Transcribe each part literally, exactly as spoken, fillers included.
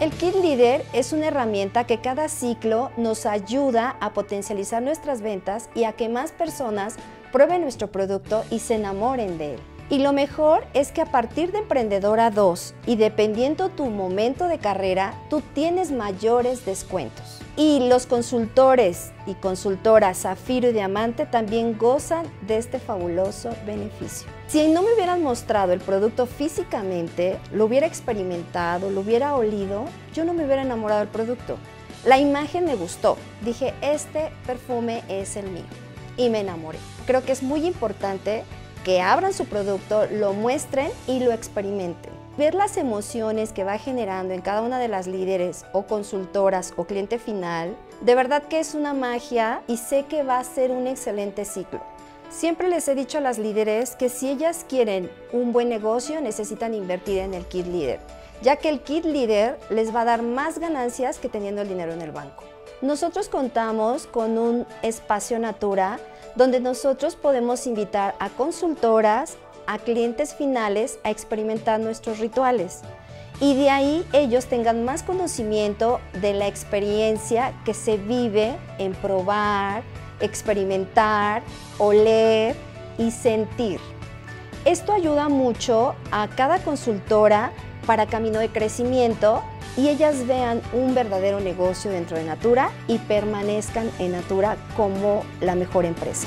El Kit Leader es una herramienta que cada ciclo nos ayuda a potencializar nuestras ventas y a que más personas prueben nuestro producto y se enamoren de él. Y lo mejor es que a partir de Emprendedora dos y dependiendo tu momento de carrera, tú tienes mayores descuentos. Y los consultores y consultoras Zafiro y Diamante también gozan de este fabuloso beneficio. Si no me hubieran mostrado el producto físicamente, lo hubiera experimentado, lo hubiera olido, yo no me hubiera enamorado del producto. La imagen me gustó, dije, este perfume es el mío y me enamoré. Creo que es muy importante que abran su producto, lo muestren y lo experimenten. Ver las emociones que va generando en cada una de las líderes o consultoras o cliente final, de verdad que es una magia y sé que va a ser un excelente ciclo. Siempre les he dicho a las líderes que si ellas quieren un buen negocio necesitan invertir en el Kit Leader, ya que el Kit Leader les va a dar más ganancias que teniendo el dinero en el banco. Nosotros contamos con un espacio Natura donde nosotros podemos invitar a consultoras, a clientes finales a experimentar nuestros rituales y de ahí ellos tengan más conocimiento de la experiencia que se vive en probar, experimentar, oler y sentir. Esto ayuda mucho a cada consultora para camino de crecimiento y ellas vean un verdadero negocio dentro de Natura y permanezcan en Natura como la mejor empresa.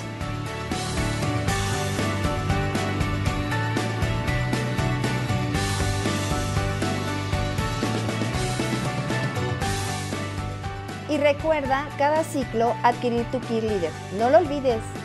Y recuerda cada ciclo adquirir tu Kit Leader. No lo olvides.